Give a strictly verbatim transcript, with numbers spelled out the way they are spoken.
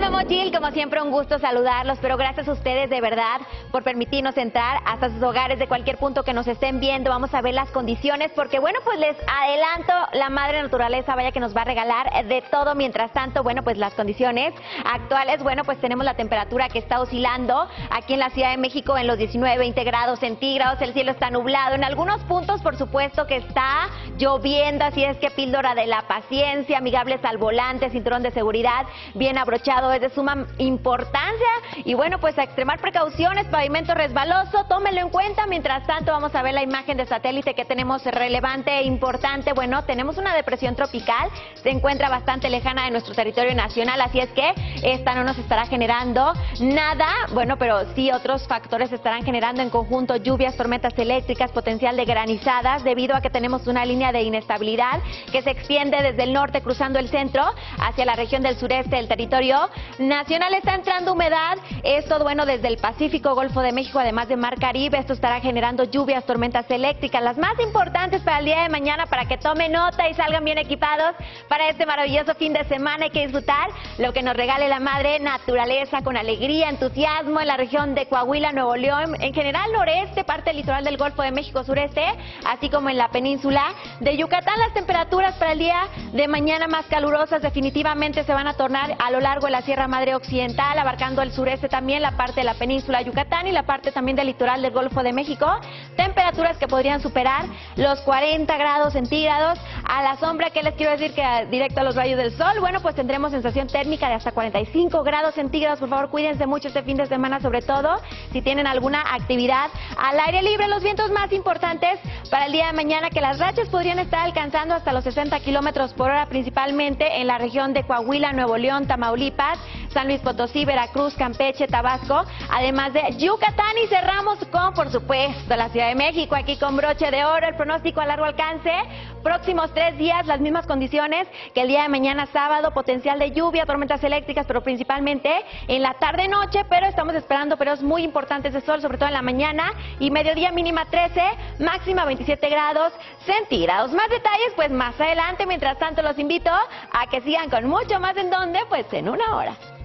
Mochil, como siempre un gusto saludarlos, pero gracias a ustedes de verdad por permitirnos entrar hasta sus hogares de cualquier punto que nos estén viendo. Vamos a ver las condiciones porque bueno, pues les adelanto, la madre naturaleza vaya que nos va a regalar de todo. Mientras tanto, bueno, pues las condiciones actuales, bueno, pues tenemos la temperatura que está oscilando aquí en la Ciudad de México en los diecinueve, veinte grados centígrados, el cielo está nublado, en algunos puntos por supuesto que está lloviendo, así es que píldora de la paciencia, amigables al volante, cinturón de seguridad bien abrochado es de suma importancia y bueno, pues a extremar precauciones, pavimento resbaloso, tómenlo en cuenta. Mientras tanto vamos a ver la imagen de satélite que tenemos relevante e importante. Bueno, tenemos una depresión tropical, se encuentra bastante lejana de nuestro territorio nacional, así es que esta no nos estará generando nada, bueno, pero sí otros factores estarán generando en conjunto lluvias, tormentas eléctricas, potencial de granizadas, debido a que tenemos una línea de inestabilidad que se extiende desde el norte cruzando el centro hacia la región del sureste del territorio nacional. Está entrando humedad, esto bueno desde el Pacífico, Golfo de México, además de Mar Caribe. Esto estará generando lluvias, tormentas eléctricas, las más importantes para el día de mañana, para que tomen nota y salgan bien equipados para este maravilloso fin de semana. Hay que disfrutar lo que nos regale la madre naturaleza con alegría, entusiasmo en la región de Coahuila, Nuevo León, en general noreste, parte del litoral del Golfo de México sureste, así como en la península de Yucatán. Las temperaturas para el día de mañana más calurosas definitivamente se van a tornar a lo largo de la Sierra Madre Occidental, abarcando el sureste también, la parte de la península de Yucatán y la parte también del litoral del Golfo de México. Temperaturas que podrían superar los cuarenta grados centígrados. A la sombra, ¿qué les quiero decir? Que directo a los rayos del sol, bueno, pues tendremos sensación térmica de hasta cuarenta y cinco grados centígrados. Por favor, cuídense mucho este fin de semana, sobre todo si tienen alguna actividad al aire libre. Los vientos más importantes para el día de mañana, que las rachas podrían estar alcanzando hasta los sesenta kilómetros por hora, principalmente en la región de Coahuila, Nuevo León, Tamaulipas, San Luis Potosí, Veracruz, Campeche, Tabasco, además de Yucatán. Y cerramos con, por supuesto, la Ciudad de México, aquí con broche de oro, el pronóstico a largo alcance. Próximos tres días, las mismas condiciones que el día de mañana sábado, potencial de lluvia, tormentas eléctricas, pero principalmente en la tarde-noche, pero estamos esperando periodos muy importantes de sol, sobre todo en la mañana, y mediodía mínima trece, máxima veintisiete grados centígrados. Más detalles, pues más adelante. Mientras tanto, los invito a que sigan con mucho más. ¿En dónde? Pues en una hora.